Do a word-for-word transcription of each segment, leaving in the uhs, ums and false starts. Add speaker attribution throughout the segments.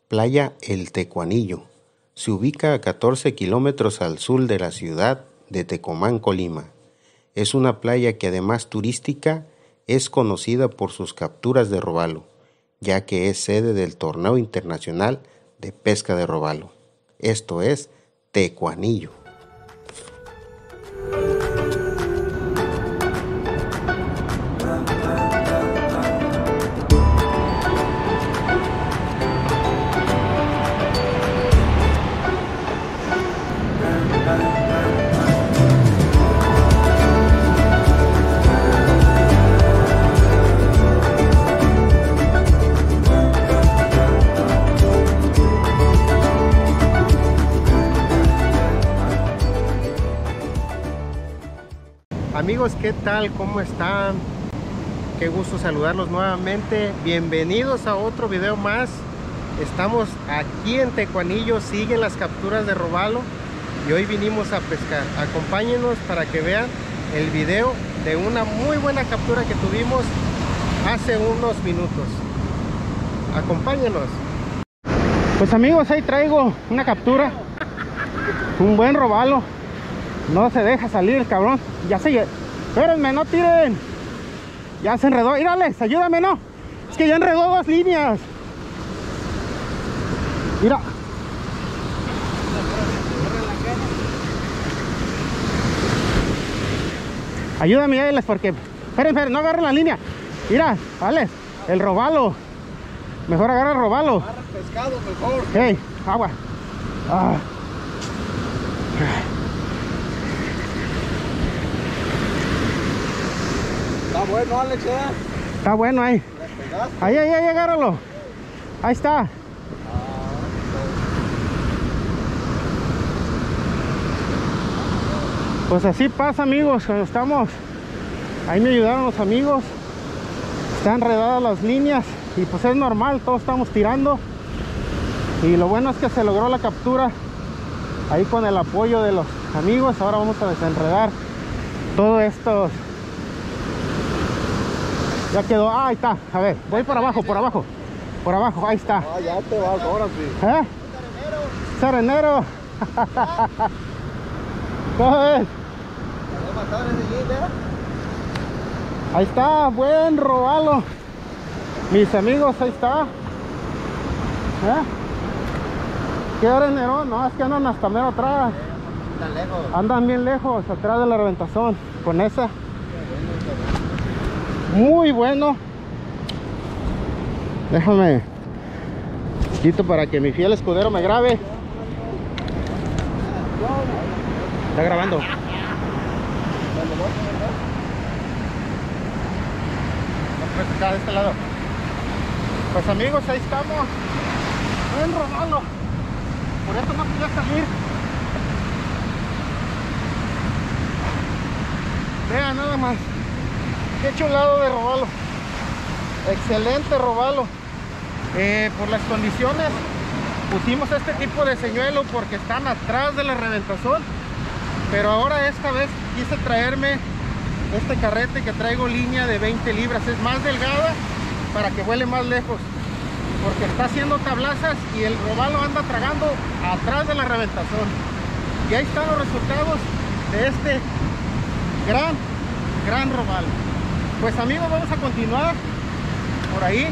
Speaker 1: Playa El Tecuanillo. Se ubica a catorce kilómetros al sur de la ciudad de Tecomán, Colima. Es una playa que además turística es conocida por sus capturas de robalo, ya que es sede del Torneo Internacional de Pesca de Robalo. Esto es Tecuanillo. Amigos, ¿qué tal? ¿Cómo están? Qué gusto saludarlos nuevamente. Bienvenidos a otro video más. Estamos aquí en Tecuanillo, siguen las capturas de robalo y hoy vinimos a pescar. Acompáñenos para que vean el video de una muy buena captura que tuvimos hace unos minutos. Acompáñenos. Pues amigos, ahí traigo una captura, un buen robalo. No se deja salir el cabrón. Ya se... Espérenme, no tiren. Ya se enredó. Mírales, ayúdame, no. Es que ya enredó dos líneas. Mira. Ayúdame, ayúdales, porque... Esperen, esperen, no agarren la línea. Mira, vale, el robalo. Mejor agarra el robalo.
Speaker 2: Agarra el pescado mejor.
Speaker 1: Hey, agua. Ah.
Speaker 2: Está bueno, Alex, ¿eh?
Speaker 1: Está bueno ahí. Ahí, ahí, ahí, agárralo. Ahí está. Pues así pasa, amigos, cuando estamos. Ahí me ayudaron los amigos. Están enredadas las líneas y pues es normal, todos estamos tirando. Y lo bueno es que se logró la captura ahí con el apoyo de los amigos. Ahora vamos a desenredar todo esto. Ya quedó, ah, ahí está, a ver, voy por abajo, por abajo, por abajo, ahí está.
Speaker 2: Ah, ya te vas, ahora sí.
Speaker 1: ¿Eh? Serenero. ¿Cómo ves? Ahí está, buen robalo. Mis amigos, ahí está. ¿Eh? ¿Qué arenero? No, es que andan hasta mero atrás.
Speaker 2: Tan lejos.
Speaker 1: Andan bien lejos, atrás de la reventazón. Con esa. Muy bueno. Déjame quito para que mi fiel escudero me grabe. Está grabando. Acá de este lado. Pues amigos, ahí estamos. Buen robalo. Por eso no podía salir. Vean nada más. Qué chulado de robalo. Excelente robalo. Eh, por las condiciones pusimos este tipo de señuelo porque están atrás de la reventazón. Pero ahora esta vez quise traerme este carrete que traigo línea de veinte libras. Es más delgada para que vuele más lejos. Porque está haciendo tablazas y el robalo anda tragando atrás de la reventazón. Y ahí están los resultados de este gran, gran robalo. Pues amigos, vamos a continuar por ahí.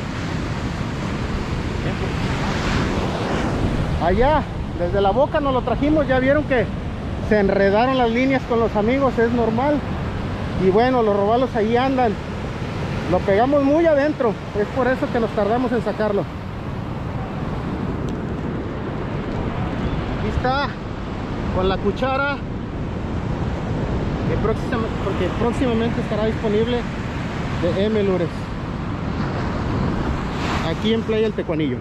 Speaker 1: Allá, desde la boca nos lo trajimos. Ya vieron que se enredaron las líneas con los amigos, es normal. Y bueno, los robalos ahí andan. Lo pegamos muy adentro, es por eso que nos tardamos en sacarlo. Aquí está, con la cuchara, que próximamente, porque próximamente estará disponible, de M Lures, aquí en Playa El Tecuanillo.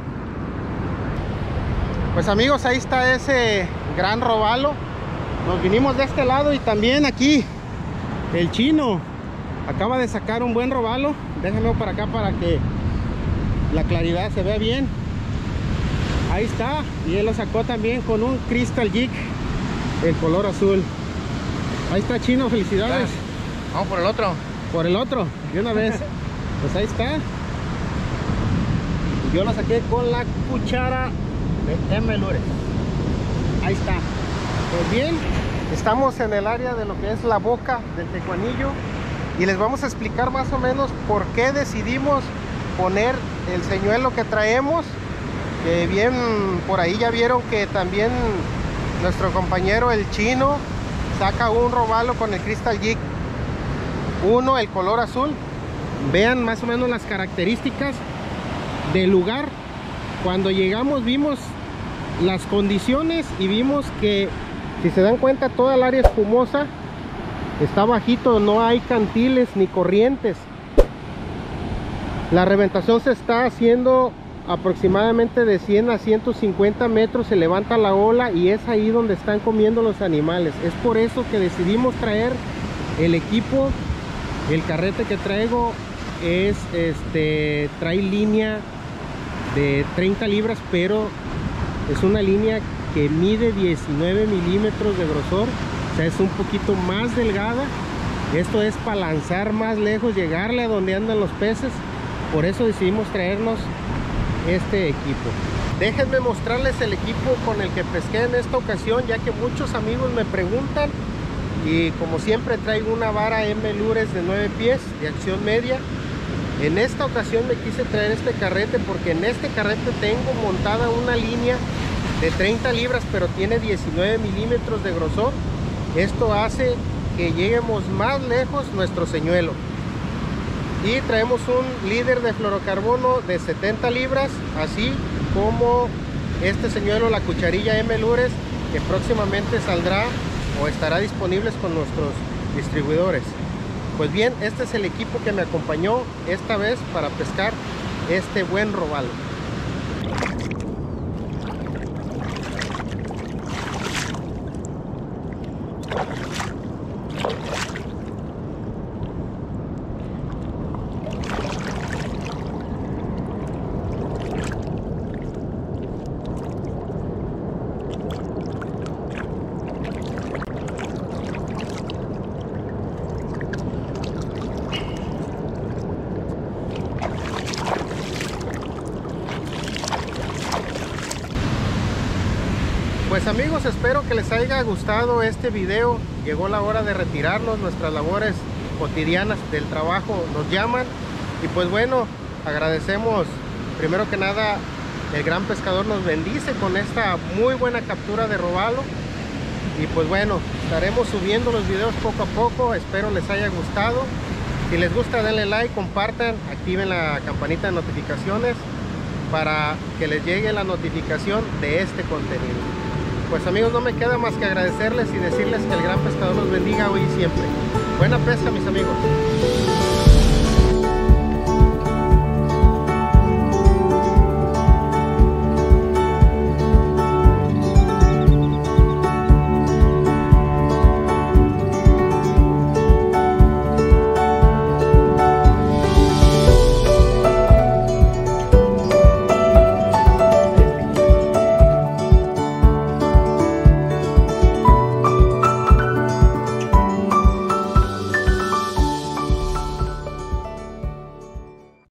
Speaker 1: Pues amigos, ahí está ese gran robalo. Nos vinimos de este lado y también aquí el chino acaba de sacar un buen robalo. Déjenlo para acá para que la claridad se vea bien. Ahí está, y él lo sacó también con un Crystal Jig, el color azul. Ahí está, chino, felicidades.
Speaker 2: Vamos por el otro.
Speaker 1: Por el otro, de una vez. Pues ahí está. Yo lo saqué con la cuchara de M. Lures. Ahí está. Pues bien, estamos en el área de lo que es la boca del Tecuanillo y les vamos a explicar más o menos por qué decidimos poner el señuelo que traemos. Que bien, por ahí ya vieron que también nuestro compañero el Chino saca un robalo con el Crystal Jig uno, el color azul. Vean más o menos las características del lugar. Cuando llegamos vimos las condiciones y vimos que, si se dan cuenta, toda el área espumosa está bajito, no hay cantiles ni corrientes. La reventación se está haciendo aproximadamente de cien a ciento cincuenta metros, se levanta la ola y es ahí donde están comiendo los animales. Es por eso que decidimos traer el equipo. El carrete que traigo es este trae línea de treinta libras, pero es una línea que mide diecinueve milímetros de grosor, o sea, es un poquito más delgada. Esto es para lanzar más lejos, llegarle a donde andan los peces. Por eso decidimos traernos este equipo. Déjenme mostrarles el equipo con el que pesqué en esta ocasión, ya que muchos amigos me preguntan. Y como siempre traigo una vara M. Lures de nueve pies de acción media. En esta ocasión me quise traer este carrete porque en este carrete tengo montada una línea de treinta libras, pero tiene diecinueve milímetros de grosor. Esto hace que lleguemos más lejos nuestro señuelo. Y traemos un líder de fluorocarbono de setenta libras, así como este señuelo, la cucharilla M. Lures, que próximamente saldrá o estará disponibles con nuestros distribuidores. Pues bien, este es el equipo que me acompañó esta vez para pescar este buen robalo. Pues amigos, espero que les haya gustado este video. Llegó la hora de retirarnos, nuestras labores cotidianas del trabajo nos llaman. Y pues bueno, agradecemos primero que nada, el gran pescador nos bendice con esta muy buena captura de robalo. Y pues bueno, estaremos subiendo los videos poco a poco, espero les haya gustado. Si les gusta, denle like, compartan, activen la campanita de notificaciones para que les llegue la notificación de este contenido. Pues amigos, no me queda más que agradecerles y decirles que el gran pescador los bendiga hoy y siempre. Buena pesca, mis amigos.